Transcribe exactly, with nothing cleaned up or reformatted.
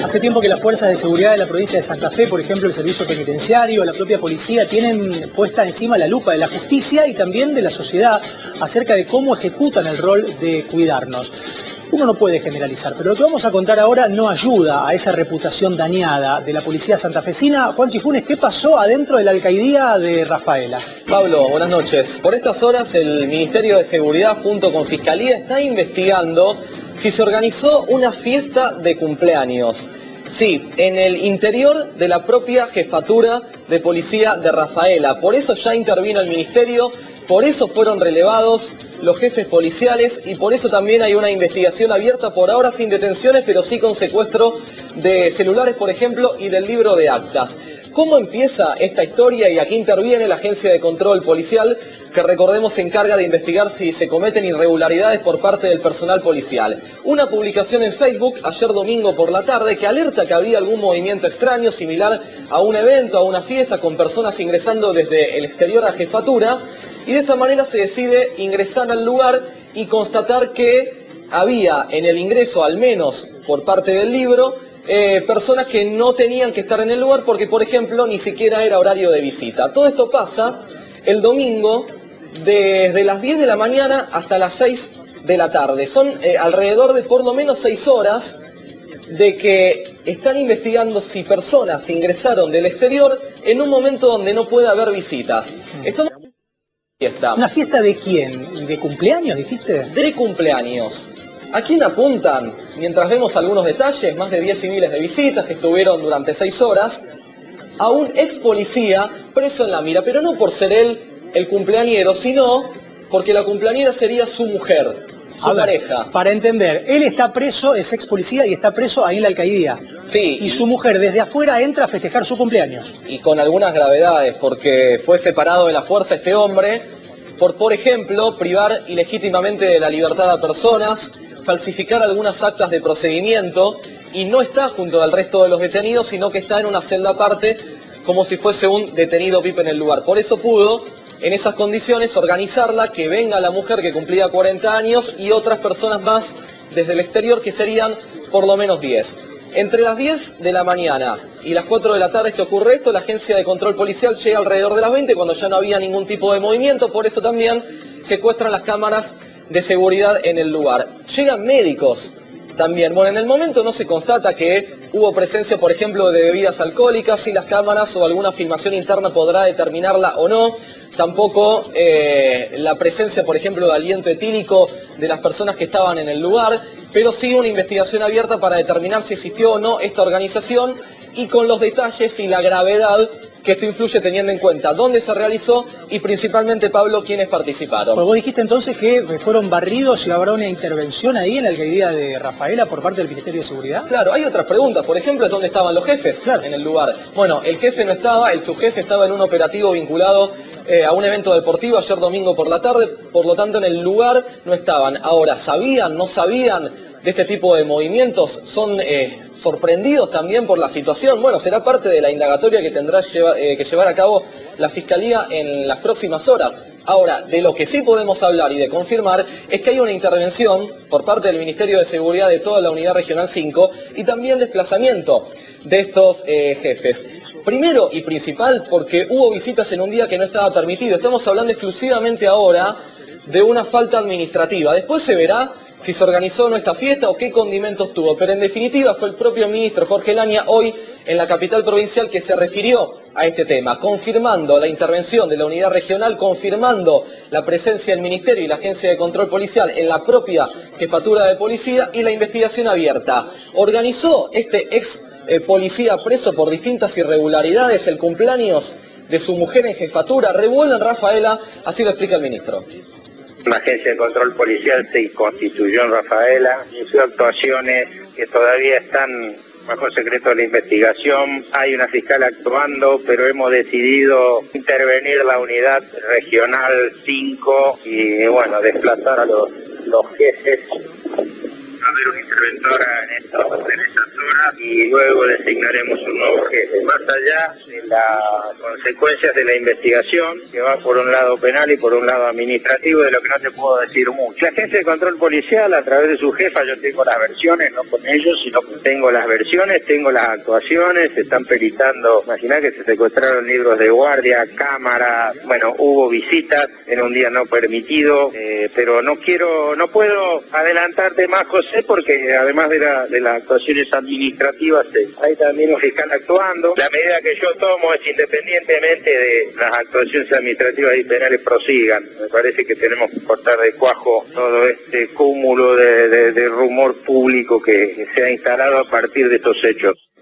Hace tiempo que las fuerzas de seguridad de la provincia de Santa Fe, por ejemplo, el servicio penitenciario, la propia policía, tienen puesta encima la lupa de la justicia y también de la sociedad acerca de cómo ejecutan el rol de cuidarnos. Uno no puede generalizar, pero lo que vamos a contar ahora no ayuda a esa reputación dañada de la policía santafesina. Juan Chifunes, ¿qué pasó adentro de la alcaidía de Rafaela? Pablo, buenas noches. Por estas horas el Ministerio de Seguridad junto con Fiscalía está investigando si se organizó una fiesta de cumpleaños. Sí, en el interior de la propia jefatura de policía de Rafaela. Por eso ya intervino el Ministerio, por eso fueron relevados los jefes policiales y por eso también hay una investigación abierta, por ahora sin detenciones, pero sí con secuestro de celulares, por ejemplo, y del libro de actas. ¿Cómo empieza esta historia? Y aquí interviene la Agencia de Control Policial, que recordemos se encarga de investigar si se cometen irregularidades por parte del personal policial. Una publicación en Facebook ayer domingo por la tarde que alerta que había algún movimiento extraño similar a un evento, a una fiesta con personas ingresando desde el exterior a jefatura, y de esta manera se decide ingresar al lugar y constatar que había en el ingreso, al menos por parte del libro, Eh, personas que no tenían que estar en el lugar porque, por ejemplo, ni siquiera era horario de visita. Todo esto pasa el domingo desde las diez de la mañana hasta las seis de la tarde. Son eh, alrededor de por lo menos seis horas de que están investigando si personas ingresaron del exterior en un momento donde no puede haber visitas. Estamos en una fiesta. ¿Una fiesta de quién? ¿De cumpleaños, dijiste? De cumpleaños. ¿A quién apuntan? Mientras vemos algunos detalles, más de diez civiles de visitas que estuvieron durante seis horas, a un ex policía preso en la mira, pero no por ser él el cumpleañero, sino porque la cumpleañera sería su mujer, su A ver, pareja. Para entender, él está preso, es ex policía y está preso ahí en la alcaidía. Sí. Y su mujer desde afuera entra a festejar su cumpleaños. Y con algunas gravedades, porque fue separado de la fuerza este hombre por, por ejemplo, privar ilegítimamente de la libertad a personas, falsificar algunas actas de procedimiento, y no está junto al resto de los detenidos, sino que está en una celda aparte, como si fuese un detenido V I P en el lugar. Por eso pudo, en esas condiciones, organizarla, que venga la mujer que cumplía cuarenta años y otras personas más desde el exterior, que serían por lo menos diez. Entre las diez de la mañana y las cuatro de la tarde que ocurre esto, la Agencia de Control Policial llega alrededor de las veinte, cuando ya no había ningún tipo de movimiento, por eso también secuestran las cámaras de seguridad en el lugar. Llegan médicos también. Bueno, en el momento no se constata que hubo presencia, por ejemplo, de bebidas alcohólicas, si las cámaras o alguna filmación interna podrá determinarla o no. Tampoco eh, la presencia, por ejemplo, de aliento etílico de las personas que estaban en el lugar, pero sí una investigación abierta para determinar si existió o no esta organización, y con los detalles y la gravedad que esto influye, teniendo en cuenta dónde se realizó y principalmente, Pablo, quiénes participaron. Pues vos dijiste entonces que fueron barridos y habrá una intervención ahí en la alcaidía de Rafaela por parte del Ministerio de Seguridad. Claro, hay otras preguntas. Por ejemplo, ¿dónde estaban los jefes? Claro. En el lugar? Bueno, el jefe no estaba, el subjefe estaba en un operativo vinculado eh, a un evento deportivo ayer domingo por la tarde, por lo tanto en el lugar no estaban. Ahora, ¿sabían, no sabían de este tipo de movimientos? ¿Son eh, sorprendidos también por la situación? Bueno, será parte de la indagatoria que tendrá lleva, eh, que llevar a cabo la Fiscalía en las próximas horas. Ahora, de lo que sí podemos hablar y de confirmar es que hay una intervención por parte del Ministerio de Seguridad de toda la Unidad Regional cinco y también desplazamiento de estos eh, jefes. Primero y principal porque hubo visitas en un día que no estaba permitido. Estamos hablando exclusivamente ahora de una falta administrativa. Después se verá si se organizó nuestra fiesta o qué condimentos tuvo, pero en definitiva fue el propio ministro Jorge Laña hoy en la capital provincial que se refirió a este tema, confirmando la intervención de la unidad regional, confirmando la presencia del Ministerio y la Agencia de Control Policial en la propia jefatura de policía y la investigación abierta. Organizó este ex eh, policía preso por distintas irregularidades el cumpleaños de su mujer en jefatura, revuelo en Rafaela, así lo explica el ministro. La Agencia de Control Policial se constituyó en Rafaela, inició actuaciones que todavía están bajo secreto de la investigación. Hay una fiscal actuando, pero hemos decidido intervenir la unidad regional cinco y, bueno, desplazar a los, los jefes. Va a haber una interventora en, estos, en estas horas y luego designaremos un nuevo jefe. Más allá de las consecuencias de la investigación, que va por un lado penal y por un lado administrativo, de lo que no te puedo decir mucho. La agencia de control policial, a través de su jefa, yo tengo las versiones, no con ellos, sino que tengo las versiones, tengo las actuaciones, se están peritando. Imaginá que se secuestraron libros de guardia, cámaras, bueno, hubo visitas en un día no permitido, eh, pero no quiero, no puedo adelantarte más, José, porque además de, la, de las actuaciones administrativas, eh, hay también un fiscal actuando. La medida que yo tomo es independientemente de las actuaciones administrativas y penales prosigan. Me parece que tenemos que cortar de cuajo todo este cúmulo de, de, de rumor público que se ha instalado a partir de estos hechos.